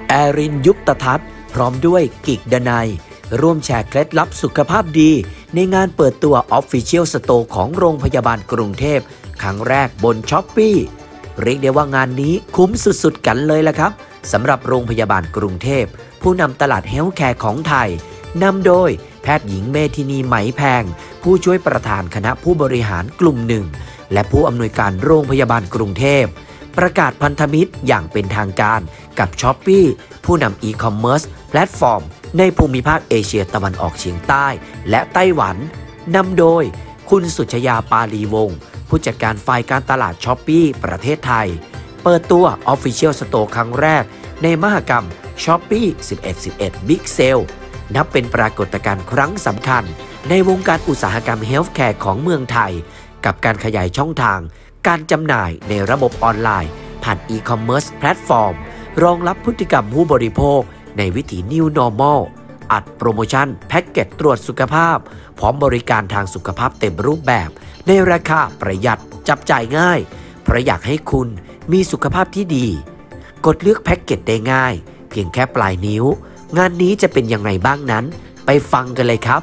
แอรินยุคตทัศน์พร้อมด้วยกิกดนัยร่วมแชร์เคล็ดลับสุขภาพดีในงานเปิดตัว Official Store ของโรงพยาบาลกรุงเทพครั้งแรกบน Shopee เรียกได้ว่างานนี้คุ้มสุดๆกันเลยละครับสำหรับโรงพยาบาลกรุงเทพผู้นำตลาดเฮลท์แคร์ของไทยนำโดยแพทย์หญิงเมธินีไหมแพงผู้ช่วยประธานคณะผู้บริหารกลุ่มหนึ่งและผู้อำนวยการโรงพยาบาลกรุงเทพประกาศพันธมิตรอย่างเป็นทางการกับ Shopee ผู้นำอีคอมเมิร์ซแพลตฟอร์มในภูมิภาคเอเชียตะวันออกเฉียงใต้และไต้หวันนำโดยคุณสุชยาปาลีวงศ์ผู้จัดการฝ่ายการตลาด Shopee ประเทศไทยเปิดตัว Official Store ครั้งแรกในมหกรรม Shopee 11.11 Big Sale นับเป็นปรากฏการณ์ครั้งสำคัญในวงการอุตสาหกรรมเฮลท์แคร์ของเมืองไทยกับการขยายช่องทางการจำหน่ายในระบบออนไลน์ผ่านอีคอมเมิร์ซแพลตฟอร์มรองรับพฤติกรรมผู้บริโภคในวิถี New Normal อัดโปรโมชั่นแพ็กเกจตรวจสุขภาพพร้อมบริการทางสุขภาพเต็มรูปแบบในราคาประหยัดจับจ่ายง่ายเพราะอยากให้คุณมีสุขภาพที่ดีกดเลือกแพ็กเกจได้ง่ายเพียงแค่ปลายนิ้วงานนี้จะเป็นยังไงบ้างนั้นไปฟังกันเลยครับ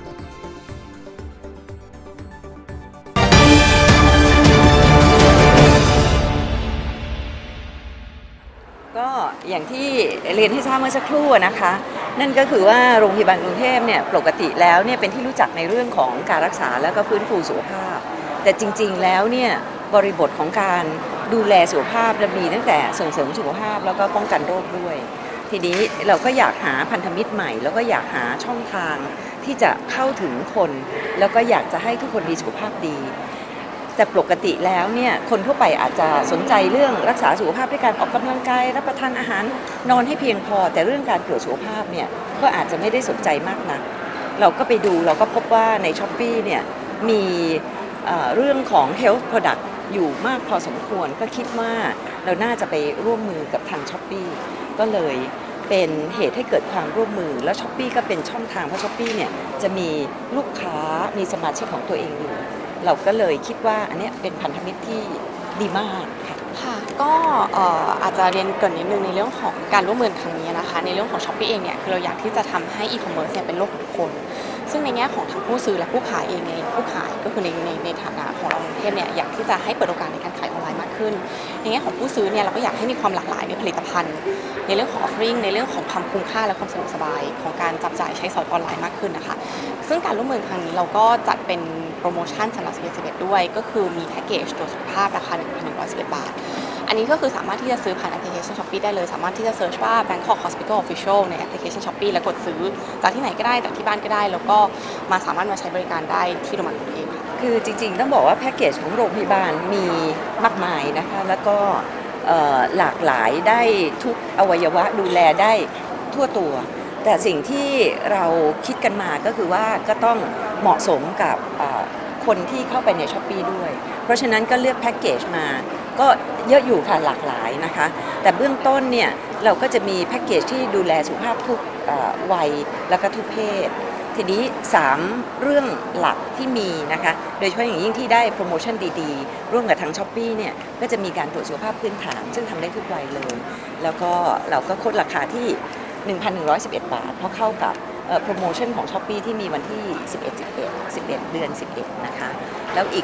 ก็อย่างที่เรียนให้ทราบเมื่อสักครู่นะคะนั่นก็คือว่าโรงพยาบาลกรุงเทพเนี่ยปกติแล้วเนี่ยเป็นที่รู้จักในเรื่องของการรักษาและก็ฟื้นฟูสุขภาพแต่จริงๆแล้วเนี่ยบริบทของการดูแลสุขภาพจะมีตั้งแต่ส่งเสริมสุขภาพแล้วก็ป้องกันโรคด้วยทีนี้เราก็อยากหาพันธมิตรใหม่แล้วก็อยากหาช่องทางที่จะเข้าถึงคนแล้วก็อยากจะให้ทุกคนมีสุขภาพดีแต่ปกติแล้วเนี่ยคนทั่วไปอาจจะสนใจเรื่องรักษาสุขภาพด้วยการออกกำลังกายรับประทานอาหารนอนให้เพียงพอแต่เรื่องการตรวจสุขภาพเนี่ยก็อาจจะไม่ได้สนใจมากนักเราก็ไปดูเราก็พบว่าใน Shopee เนี่ยมีเรื่องของ Health Product อยู่มากพอสมควรก็คิดว่าเราน่าจะไปร่วมมือกับทาง Shopee ก็เลยเป็นเหตุให้เกิดความร่วมมือแล้ว Shopee ก็เป็นช่องทางเพราะ Shopee เนี่ยจะมีลูกค้ามีสมาชิกของตัวเองอยู่เราก็เลยคิดว่าอันนี้เป็นพันธมิตรที่ดีมากค่ะก็อาจจะเรียนเกริ่นนิดนึงในเรื่องของการร่วมมือครั้งนี้นะคะในเรื่องของ Shopee เองเนี่ยคือเราอยากที่จะทำให้อีคอมเมิร์ซเนี่ยเป็นโลกของคนซึ่งในแง่ของทั้งผู้ซื้อและผู้ขายเองในผู้ขายก็คือในฐานะของเรากรุงเทพเนี่ยอยากที่จะให้เปิดโอกาสในการขายออนไลน์มากขึ้นในแง่ของผู้ซื้อเนี่ยเราก็อยากให้มีความหลากหลายในผลิตภัณฑ์ในเรื่องของ offering ในเรื่องของความคุ้มค่าและความสะดวกสบายของการจับจ่ายใช้สอยออนไลน์มากขึ้นนะคะซึ่งการร่วมมือครั้งนี้เราก็จัดเป็นโปรโมชั่นสำหรับ11ด้วยก็คือมีแพ็กเกจตรวจสุขภาพราคา 1,111 บาทอันนี้ก็คือสามารถที่จะซื้อผ่านแอปพลิเคชัน Shopee ได้เลยสามารถที่จะเซิร์ชว่า Bangkok Hospital Official ในแอปพลิเคชัน Shopee แล้วกดซื้อจากที่ไหนก็ได้จากที่บ้านก็ได้แล้วก็สามารถมาใช้บริการได้ที่โรงพยาบาลของตัวเองคือจริงๆต้องบอกว่าแพ็กเกจของโรงพยาบาลมีมากมายนะคะแล้วก็หลากหลายได้ทุกอวัยวะดูแลได้ทั่วตัวแต่สิ่งที่เราคิดกันมาก็คือว่าก็ต้องเหมาะสมกับคนที่เข้าไปใน Shopee ด้วยเพราะฉะนั้นก็เลือกแพ็กเกจมาก็เยอะอยู่ค่ะหลากหลายนะคะแต่เบื้องต้นเนี่ยเราก็จะมีแพ็กเกจที่ดูแลสุขภาพทุกวัยแล้วก็ทุกเพศทีนี้3เรื่องหลักที่มีนะคะโดยเฉพาะอย่างยิ่งที่ได้โปรโมชั่นดีๆร่วมกับทาง Shopee เนี่ยก็จะมีการตรวจสุขภาพพื้นฐานซึ่งทำได้ทุกวัยเลยแล้วก็เราก็ลดราคาที่ 1,111 บาทเพราะเข้ากับโปรโมชั่นของ Shopee ที่มีวันที่11เดือน11นะคะแล้วอีก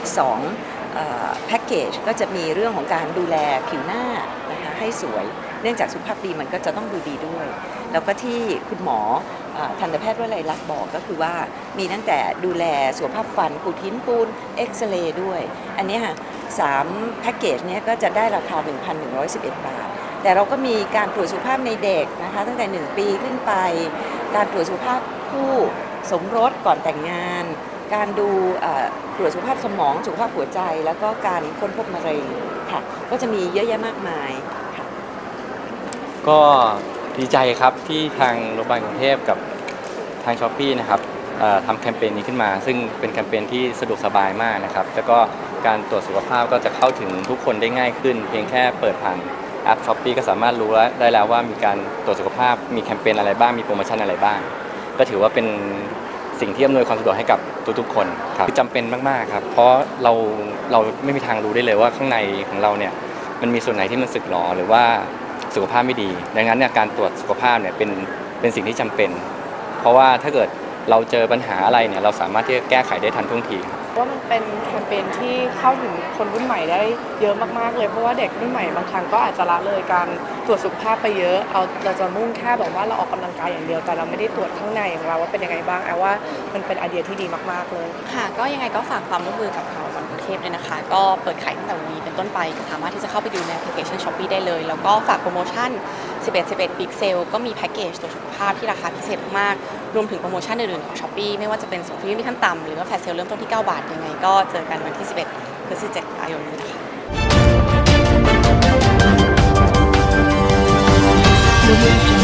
2แพ็กเกจก็จะมีเรื่องของการดูแลผิวหน้านะคะให้สวยเนื่องจากสุขภาพดีมันก็จะต้องดูดีด้วยแล้วก็ที่คุณหมอทันตแพทย์วลัยลักษณ์บอกก็คือว่ามีตั้งแต่ดูแลสุขภาพฟันขูดหินปูนเอ็กซเรย์ด้วยอันนี้ค่ะ3แพ็กเกจนี้ก็จะได้ราคา 1,111 บาทแต่เราก็มีการตรวจสุขภาพในเด็กนะคะตั้งแต่1 ปีขึ้นไปการตรวจสุขภาพคู่สมรสก่อนแต่งงานการดูตรวจสุขภาพสมองสุขภาพหัวใจแล้วก็การค้นพบมะเร็งค่ะก็จะมีเยอะแยะมากมายค่ะก็ดีใจครับที่ทางโรงพยาบาลกรุงเทพกับทาง Shopee นะครับทำแคมเปญนี้ขึ้นมาซึ่งเป็นแคมเปญที่สะดวกสบายมากนะครับแล้วก็การตรวจสุขภาพก็จะเข้าถึงทุกคนได้ง่ายขึ้นเพียงแค่เปิดผ่านแอป Shopee ก็สามารถรู้ได้แล้วว่ามีการตรวจสุขภาพมีแคมเปญอะไรบ้างมีโปรโมชั่นอะไรบ้างก็ถือว่าเป็นสิ่งที่อำนวยความสะดวกให้กับทุกๆคนครับจำเป็นมากๆครับเพราะเราไม่มีทางรู้ได้เลยว่าข้างในของเราเนี่ยมันมีส่วนไหนที่มันสึกหรอหรือว่าสสุขภาพไม่ดีดังนั้นเนี่ยการตรวจสุขภาพเนี่ยเป็นสิ่งที่จำเป็นเพราะว่าถ้าเกิดเราเจอปัญหาอะไรเนี่ยเราสามารถที่จะแก้ไขได้ทันท่วงทีว่ามันเป็นแคมเปญที่เข้าถึงคนรุ่นใหม่ได้เยอะมากๆเลยเพราะว่าเด็กรุ่นใหม่บางครั้งก็อาจจะละเลยการตรวจสุขภาพไปเยอะเราจะมุ่งแค่แบบว่าเราออกกำลังกายอย่างเดียวแต่เราไม่ได้ตรวจข้างในของเราว่าเป็นยังไงบ้างว่ามันเป็นไอเดียที่ดีมากๆเลยค่ะก็ยังไงก็ฝากความร่วมมือกับทางโรงพยาบาลกรุงเทพเลยนะคะก็เปิดขายตั้งแต่วันนี้เป็นต้นไปสามารถที่จะเข้าไปดูในแอปพลิเคชัน Shopee ได้เลยแล้วก็ฝากโปรโมชั่น11 Big Sale ก็มีแพ็กเกจตรวจสุขภาพที่ราคาพิเศษมากรวมถึงโปรโมชั่นอื่นๆของ Shopee ไม่ว่าจะเป็นส่งฟรีไม่มีขั้นต่ำหรือว่าแฟลชเซลเริ่มต้นที่9 บาทยังไงก็เจอกันวันที่11 พฤศจิกายนนี้นะคะ